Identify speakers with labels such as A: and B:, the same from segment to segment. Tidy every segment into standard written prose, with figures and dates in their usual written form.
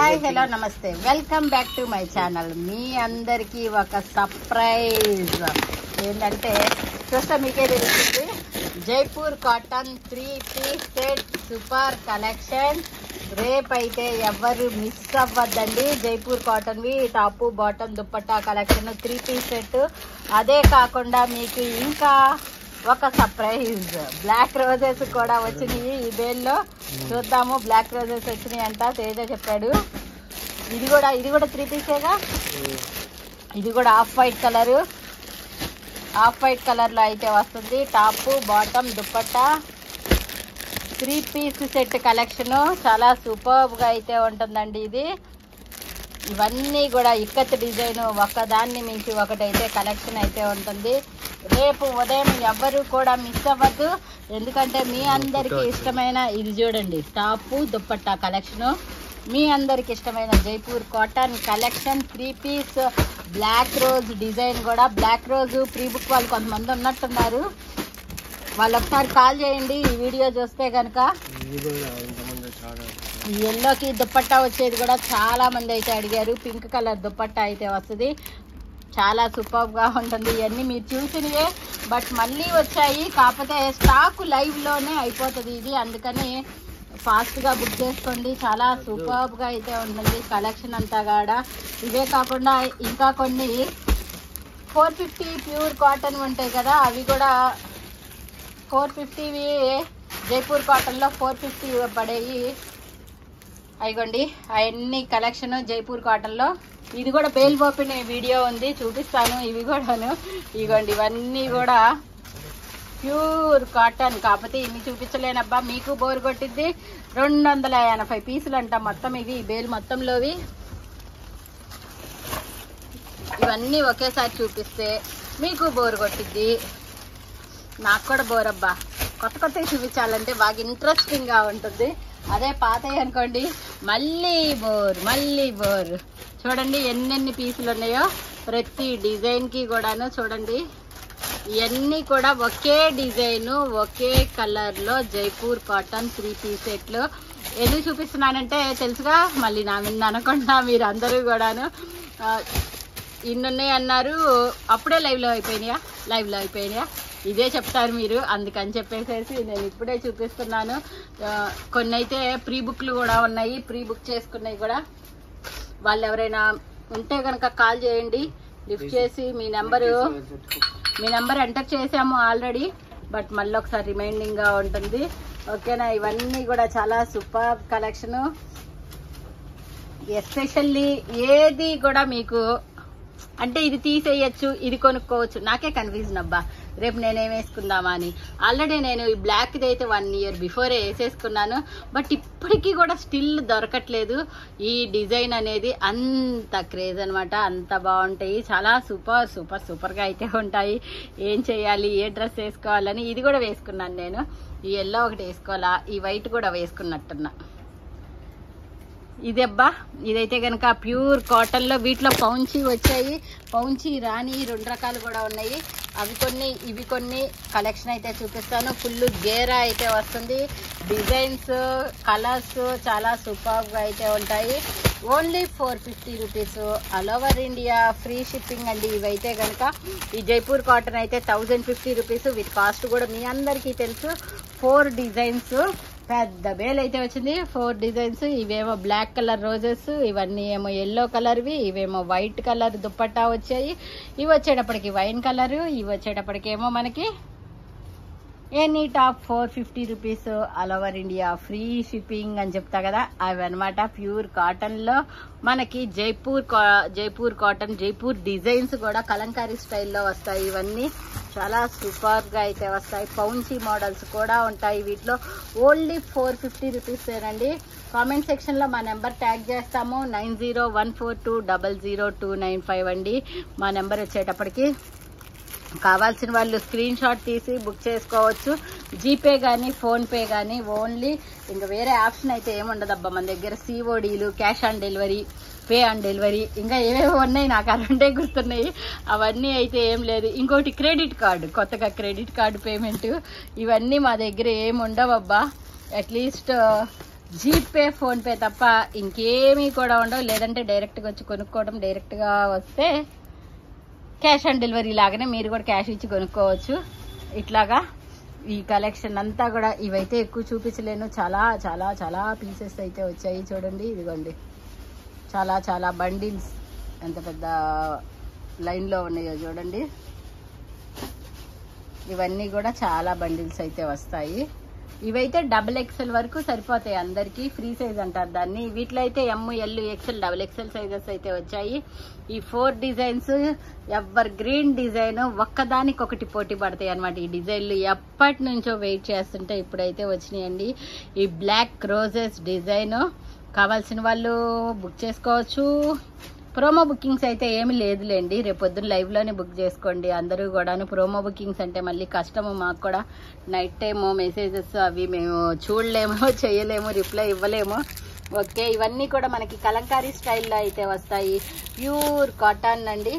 A: Hi hello నమస్తే, welcome back to my channel. మీ అందరికీ ఒక సర్ప్రైజ్ ఏంటంటే చూస్తే మీకే తెలుస్తుంది. Jaipur cotton 3-piece set super collection. రేపైతే ఎవరు మిస్ అవ్వద్దండి. జైపూర్ కాటన్వి top bottom dupatta collection 3-piece set. అదే కాకుండా మీకు ఇంకా ఒక సర్ప్రైజ్ బ్లాక్ రోజెస్ కూడా వచ్చినాయి ఈ బేల్లో. చూద్దాము, బ్లాక్ రోజెస్ వచ్చినాయి అంట, తేజ చెప్పాడు. ఇది కూడా 3-pieceగా. ఇది కూడా ఆఫ్ వైట్ కలర్ లో అయితే వస్తుంది. Top bottom dupatta 3-piece set collection చాలా సూపర్ గా అయితే ఉంటుందండి. ఇవన్నీ కూడా ఇక్కత్ డిజైన్, ఒకదాన్ని మించి ఒకటైతే కలెక్షన్ అయితే ఉంటుంది. రేపు ఉదయం ఎవ్వరు కూడా మిస్ అవ్వద్దు, ఎందుకంటే మీ అందరికి ఇష్టమైన ఇది చూడండి, టాపు దుప్పట్టా కలెక్షన్. మీ అందరికి ఇష్టమైన Jaipur cotton collection 3-piece black rose design కూడా. బ్లాక్ రోజ్ ప్రీ బుక్ వాళ్ళు కొంతమంది ఉన్నట్టున్నారు, వాళ్ళు ఒకసారి కాల్ చేయండి ఈ వీడియో చూస్తే కనుక. ఈ ఎల్లోకి దుప్పట్టా వచ్చేది కూడా చాలా మంది అయితే అడిగారు. పింక్ కలర్ దుప్పట్టా అయితే వస్తుంది, చాలా సూపర్ గా ఉంటుంది. ఇవన్నీ మీరు చూసినవే, బట్ మళ్ళీ వచ్చాయి. కాకపోతే స్టాక్ లైవ్ లోనే అయిపోతుంది ఇది, అందుకని ఫాస్ట్ గా బుక్ చేసుకోండి. చాలా సూపర్ గా అయితే ఉంటుంది కలెక్షన్ అంతా కూడా. ఇవే కాకుండా ఇంకా కొన్ని 450 ప్యూర్ కాటన్ ఉంటాయి కదా, అవి కూడా 450వి జైపూర్ కాటన్ లో 450 పడేవి. అయిగోండి అవన్నీ కలెక్షన్ జైపూర్ కాటన్ లో. ఇది కూడా బేల్ ఓపెన్ వీడియో ఉంది, చూపిస్తాను. ఇవి కూడాను ఇగోండి, ఇవన్నీ కూడా ప్యూర్ కాటన్. కాకపోతే ఇన్ని చూపించలేనబ్బా, మీకు బోర్ కొట్టిద్ది. 280 పీసులు అంట మొత్తం ఇవి బేల్ మొత్తంలోవి. ఇవన్నీ ఒకేసారి చూపిస్తే మీకు బోర్ కొట్టిద్ది, నాకు కూడా బోర్ అబ్బా. కొత్తవి చూపించాలంటే బాగా ఇంట్రెస్టింగ్ గా ఉంటుంది. అదే పాతవి అనుకోండి మళ్ళీ బోర్. చూడండి ఎన్నెన్ని పీసులు ఉన్నాయో ప్రతి డిజైన్ కి కూడాను. చూడండి ఇవన్నీ కూడా ఒకే డిజైన్ ఒకే కలర్ లో జైపూర్ కాటన్ 3-piece సెట్లు. ఎందుకు చూపిస్తున్నానంటే తెలుసుగా, మళ్ళీ నా మీద అనకుండా మీరు అందరూ కూడాను ఇన్నున్నాయి అన్నారు, అప్పుడే లైవ్ లో అయిపోయినాయా ఇదే చెప్తారు మీరు, అందుకని చెప్పేసి నేను ఇప్పుడే చూపిస్తున్నాను. కొన్ని అయితే ప్రీ బుక్లు కూడా ఉన్నాయి, ప్రీ బుక్ చేసుకున్నాయి కూడా. వాళ్ళు ఎవరైనా ఉంటే కనుక కాల్ చేయండి, లిఫ్ట్ చేసి మీ నెంబర్ ఎంటర్ చేసాము ఆల్రెడీ, బట్ మళ్ళీ ఒకసారి రిమైండింగ్ గా ఉంటుంది. ఓకేనా? ఇవన్నీ కూడా చాలా సూపర్ కలెక్షన్. ఎస్పెషల్లీ ఏది కూడా మీకు అంటే ఇది తీసేయచ్చు, ఇది కొనుక్కోవచ్చు, నాకే కన్ఫ్యూజన్ అబ్బా రేపు నేనేం వేసుకుందామా అని. ఆల్రెడీ నేను ఈ బ్లాక్ది అయితే 1 year బిఫోరే వేసేసుకున్నాను, బట్ ఇప్పటికీ కూడా స్టిల్ దొరకట్లేదు. ఈ డిజైన్ అనేది అంత క్రేజ్ అనమాట, అంత బాగుంటాయి. చాలా సూపర్ గా అయితే ఉంటాయి. ఏం చేయాలి, ఏ డ్రెస్ వేసుకోవాలని ఇది కూడా వేసుకున్నాను నేను. ఈ ఎల్లో ఒకటి వేసుకోవాలా, ఈ వైట్ కూడా వేసుకున్నట్టున్నా. ఇదైతే కనుక ప్యూర్ కాటన్ లో. వీటిలో పౌంచి వచ్చాయి, పౌంచి రాని 2 రకాలు కూడా ఉన్నాయి. అవి కొన్ని ఇవి కొన్ని కలెక్షన్ అయితే చూపిస్తాను. ఫుల్ గేరా అయితే వస్తుంది. డిజైన్స్ కలర్స్ చాలా సూపర్ గా అయితే ఉంటాయి. Only 450 rupees, all over India free shipping అండి. ఇవైతే కనుక ఈ జైపూర్ కాటన్ అయితే 1050 రూపీస్. వీటి కాస్ట్ కూడా మీ అందరికీ తెలుసు. 4 డిజైన్స్ పెద్ద బేల్ అయితే వచ్చింది. 4 డిజైన్స్. ఇవేమో బ్లాక్ కలర్ రోజెస్, ఇవన్నీ ఏమో ఎల్లో కలర్వి, ఇవేమో వైట్ కలర్ దుప్పట్టా వచ్చాయి. ఇవి వచ్చేటప్పటికి వైన్ కలర్, ఇవి వచ్చేటప్పటికేమో మనకి any top 450 rupees, all over India free shipping అని చెప్తా కదా, అవి అనమాట. ప్యూర్ కాటన్ లో మనకి జైపూర్ కాటన్, జైపూర్ డిజైన్స్ కూడా కలంకారీ స్టైల్లో వస్తాయి. ఇవన్నీ చాలా సూపర్ గా అయితే వస్తాయి. పౌంచి మోడల్స్ కూడా ఉంటాయి వీటిలో. ఓన్లీ 450 రూపీస్ ఏనండి. కామెంట్ సెక్షన్ లో మా నెంబర్ ట్యాగ్ చేస్తాము, 9014200295 అండి మా నెంబర్. వచ్చేటప్పటికి కావాల్సిన వాళ్ళు స్క్రీన్ షాట్ తీసి బుక్ చేసుకోవచ్చు. జీపే కానీ ఫోన్ పే కానీ ఓన్లీ. ఇంకా వేరే ఆప్షన్ అయితే ఏముండదబ్బా మన దగ్గర. సిఓడీలు, cash on delivery, pay on delivery, ఇంకా ఏవేవో ఉన్నాయి, నాకు అరంటే గుర్తున్నాయి. అవన్నీ అయితే ఏం లేదు. ఇంకోటి క్రెడిట్ కార్డు, కొత్తగా క్రెడిట్ కార్డు పేమెంట్, ఇవన్నీ మా దగ్గర ఏమి ఉండవబ్బా. అట్లీస్ట్ జీపే ఫోన్ పే తప్ప ఇంకేమీ కూడా ఉండవు. లేదంటే డైరెక్ట్గా వచ్చి కొనుక్కోవడం, డైరెక్ట్గా వస్తే క్యాష్ ఆన్ డెలివరీ లాగానే మీరు కూడా క్యాష్ ఇచ్చి కొనుక్కోవచ్చు. ఇట్లాగా ఈ కలెక్షన్ అంతా కూడా ఇవైతే ఎక్కువ చూపించలేను. చాలా చాలా చాలా పీసెస్ అయితే వచ్చాయి. చూడండి, ఇదిగోండి, చాలా చాలా బండిల్స్ ఎంత పెద్ద లైన్లో ఉన్నాయో చూడండి. ఇవన్నీ కూడా చాలా బండిల్స్ అయితే వస్తాయి. ఇవైతే XXL వరకు సరిపోతాయి అందరికీ. ఫ్రీ సైజ్ అంటారు దాన్ని. వీటిలో అయితే ML, XL, XXL సైజెస్ అయితే వచ్చాయి. ఈ 4 డిజైన్స్ ఎవర్ గ్రీన్ డిజైన్, ఒక్కదానికొకటి పోటీ పడతాయి అనమాట. ఈ డిజైన్లు ఎప్పటి నుంచో వెయిట్ చేస్తుంటే ఇప్పుడైతే వచ్చినాయండి. ఈ బ్లాక్ రోజెస్ డిజైన్ కావాల్సిన వాళ్ళు బుక్ చేసుకోవచ్చు. ప్రోమో బుకింగ్స్ అయితే ఏమి లేదులేండి, రేపొద్దున లైవ్లోనే బుక్ చేసుకోండి అందరూ కూడాను. ప్రోమో బుకింగ్స్ అంటే మళ్ళీ కష్టము, మాకు కూడా నైట్ టైము మెసేజెస్ అవి మేము చూడలేము, చేయలేము, రిప్లై ఇవ్వలేము. ఓకే, ఇవన్నీ కూడా మనకి కలంకారీ స్టైల్లో అయితే వస్తాయి. ప్యూర్ కాటన్ అండి.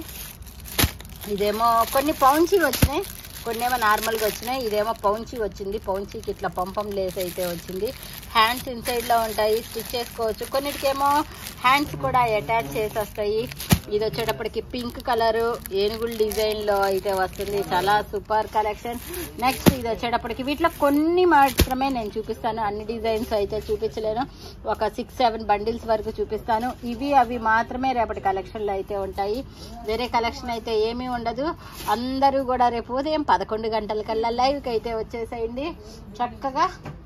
A: ఇదేమో కొన్ని పౌంచీ వచ్చినాయి, కొన్ని ఏమో నార్మల్గా వచ్చినాయి. ఇదేమో పౌంచీ వచ్చింది. పౌంచీకి ఇట్లా పంపం లేస్ అయితే వచ్చింది. హ్యాండ్స్ ఇన్సైడ్లో ఉంటాయి, స్టిచ్ చేసుకోవచ్చు. కొన్నిటికేమో హ్యాండ్స్ కూడా అటాచ్ చేసి వస్తాయి. ఇది వచ్చేటప్పటికి పింక్ కలరు ఏనుగుల డిజైన్లో అయితే వస్తుంది. చాలా సూపర్ కలెక్షన్. నెక్స్ట్ ఇది వచ్చేటప్పటికి వీటిలో కొన్ని మాత్రమే నేను చూపిస్తాను, అన్ని డిజైన్స్ అయితే చూపించలేను. ఒక 6-7 బండిల్స్ వరకు చూపిస్తాను. ఇవి అవి మాత్రమే రేపటి కలెక్షన్లో అయితే ఉంటాయి. వేరే కలెక్షన్ అయితే ఏమీ ఉండదు. అందరూ కూడా రేపు ఉదయం 11 గంటలకల్లా లైవ్కి అయితే వచ్చేసేయండి. చక్కగా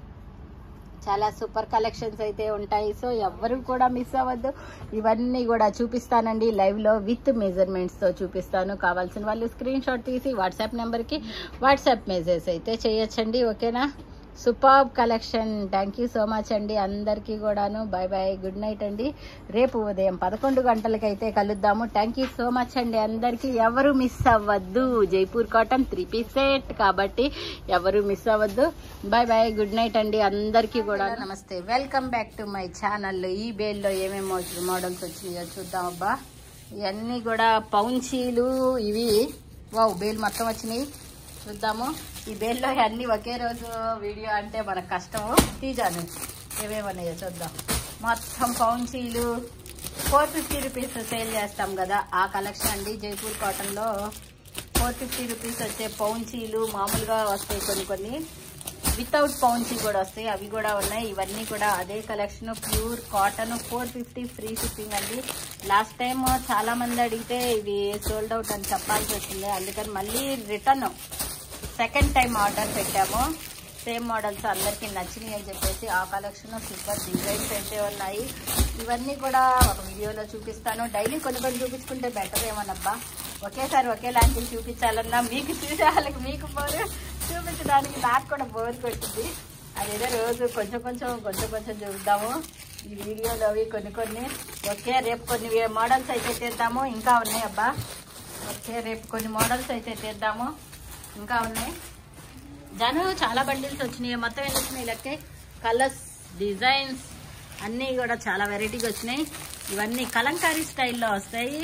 A: చాలా సూపర్ కలెక్షన్స్ అయితే ఉంటాయి. సో ఎవ్వరు కూడా మిస్ అవ్వద్దు. ఇవన్నీ కూడా చూపిస్తానండి లైవ్లో విత్ మెజర్మెంట్స్తో చూపిస్తాను. కావాల్సిన వాళ్ళు స్క్రీన్ షాట్ తీసి వాట్సాప్ నెంబర్కి వాట్సాప్ మెసేజ్ అయితే చేయొచ్చండి. ఓకేనా? Super collection. Thank you so much అండి అందరికీ కూడాను. బాయ్ బాయ్, గుడ్ నైట్ అండి. రేపు ఉదయం 11 గంటలకైతే కలుద్దాము. థ్యాంక్ యూ సో మచ్ అండి అందరికీ. ఎవరు మిస్ అవ్వద్దు. జైపూర్ కాటన్ 3 పీస్ సెట్ కాబట్టి ఎవరు మిస్ అవ్వద్దు. బాయ్ బాయ్, గుడ్ నైట్ అండి అందరికీ కూడా. నమస్తే, welcome back to my channel. ఈ బేల్లో ఏమేమి మోడల్స్ వచ్చినాయో చూద్దాం. అబ్బా, ఇవన్నీ కూడా పౌంచీలు. ఇవి వావ్, బేల్ మొత్తం వచ్చినాయి. చూద్దాము. ఈ బేల్లో అన్ని ఒకే రోజు వీడియో అంటే మనకు కష్టము. తీజాను ఏమేమన్నాయో చూద్దాం. మొత్తం పౌంచీలు 450 రూపీస్ సేల్ చేస్తాం కదా, ఆ కలెక్షన్ అండి. జైపూర్ కాటన్లో 450 రూపీస్ వచ్చే పౌంచీలు మామూలుగా వస్తాయి. కొన్ని వితౌట్ పౌంచీ కూడా వస్తాయి, అవి కూడా ఉన్నాయి. ఇవన్నీ కూడా అదే collection. Pure cotton 450 free shipping అండి. లాస్ట్ టైం చాలా మంది అడిగితే ఇవి సోల్డ్ అవుట్ అని చెప్పాల్సి వచ్చింది. అందుకని మళ్ళీ రిటర్న్ సెకండ్ టైం ఆర్డర్ పెట్టాము. సేమ్ మోడల్స్ అందరికీ నచ్చినాయి అని చెప్పేసి ఆ కలెక్షన్ సూపర్ డిజైన్స్ అయితే ఉన్నాయి. ఇవన్నీ కూడా ఒక వీడియోలో చూపిస్తాను. డైలీ కొన్ని చూపించుకుంటే బెటర్ ఏమోనబ్బా. ఒకేసారి ఒకేలాంటివి చూపించాలన్నా మీకు చూసే వాళ్ళకి మీకు బోర్, చూపించడానికి నాకు కూడా బోర్ కొట్టింది. అదేదో రోజు కొంచెం చూద్దాము. ఈ వీడియోలో అవి కొన్ని. ఓకే, రేపు కొన్ని మోడల్స్ అయితే తీద్దాము. ఇంకా ఉన్నాయి అబ్బా. ఓకే, రేపు కొన్ని మోడల్స్ అయితే తీద్దాము. ఇంకా ఉన్నాయి. జను చాలా బండిల్స్ వచ్చినాయి. మొత్తం ఎన్ని వచ్చినాయి లెక్కే. కలర్స్, డిజైన్స్ అన్నీ కూడా చాలా వెరైటీగా వచ్చినాయి. ఇవన్నీ కలంకారీ స్టైల్లో వస్తాయి.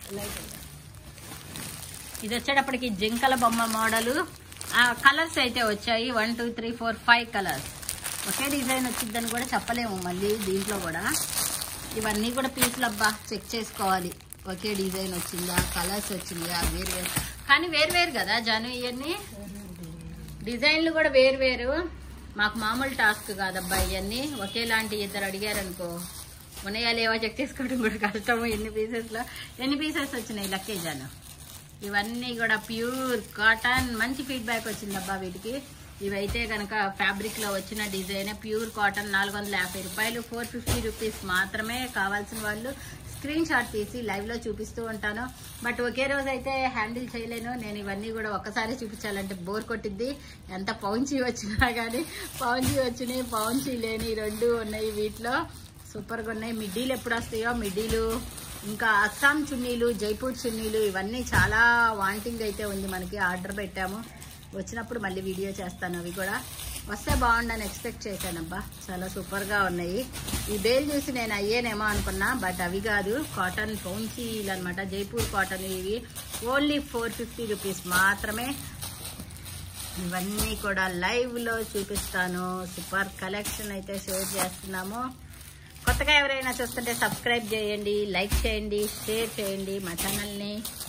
A: ఇది వచ్చేటప్పటికి జింకల బొమ్మ మోడలు. కలర్స్ అయితే వచ్చాయి 1 2 3 4 5 కలర్స్. ఒకే డిజైన్ వచ్చిందని కూడా చెప్పలేము మళ్ళీ దీంట్లో కూడా. ఇవన్నీ కూడా పీసులు అబ్బా, చెక్ చేసుకోవాలి. ఒకే డిజైన్ వచ్చిందా, కలర్స్ వచ్చిందా, వేరు కానీ వేరు కదా జాను. ఇవన్నీ డిజైన్లు కూడా వేరు. మాకు మామూలు టాస్క్ కాదబ్బా. ఇవన్నీ ఒకేలాంటి ఇద్దరు అడిగారనుకో, ఉన్నాయా లేవా చెక్ చేసుకోవడం కూడా కష్టము. ఎన్ని పీసెస్ వచ్చినాయి లక్కే జాను. ఇవన్నీ కూడా ప్యూర్ కాటన్. మంచి ఫీడ్బ్యాక్ వచ్చిందబ్బా వీటికి. ఇవైతే కనుక ఫ్యాబ్రిక్లో వచ్చిన డిజైన్. ప్యూర్ కాటన్ 450 రూపాయలు, 450 రూపీస్ మాత్రమే. కావాల్సిన వాళ్ళు స్క్రీన్ షాట్ తీసి లైవ్లో చూపిస్తూ ఉంటాను. బట్ ఒకే రోజు అయితే హ్యాండిల్ చేయలేను నేను. ఇవన్నీ కూడా ఒక్కసారి చూపించాలంటే బోర్ కొట్టిద్ది. ఎంత పౌంచీ వచ్చినా కానీ పౌంచీ వచ్చినాయి, పౌంచీ లేని 2 ఉన్నాయి. వీటిలో సూపర్గా ఉన్నాయి. మిడ్డీలు ఎప్పుడు వస్తాయో మిడ్డీలు, ఇంకా అస్సాం చున్నీలు, జైపూర్ చున్నీలు, ఇవన్నీ చాలా వాంటింగ్ అయితే ఉంది మనకి. ఆర్డర్ పెట్టాము, వచ్చినప్పుడు మళ్ళీ వీడియో చేస్తాను. అవి కూడా వస్తే బాగుండని ఎక్స్పెక్ట్ చేశానబ్బా. చాలా సూపర్గా ఉన్నాయి. ఈ బేల్ చూసి నేను అయ్యేనేమో అనుకున్నా, బట్ అవి కాదు. కాటన్ పౌంచీలు అనమాట, జైపూర్ కాటన్. ఇవి ఓన్లీ 450 రూపీస్ మాత్రమే. ఇవన్నీ కూడా లైవ్ లో చూపిస్తాను. సూపర్ కలెక్షన్ అయితే షేర్ చేస్తున్నాము. కొత్తగా ఎవరైనా చూస్తుంటే సబ్స్క్రైబ్ చేయండి, లైక్ చేయండి, షేర్ చేయండి, మా ఛానల్ని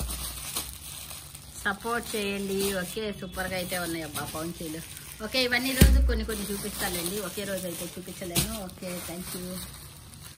A: సపోర్ట్ చేయండి. ఓకే, సూపర్గా అయితే ఉన్నాయి అబ్బా పౌంచీలు. ఓకే, ఇవన్నీ రోజు కొన్ని కొన్ని చూపిస్తానండి, ఒకే రోజు అయితే చూపించలేను. Okay, thank you.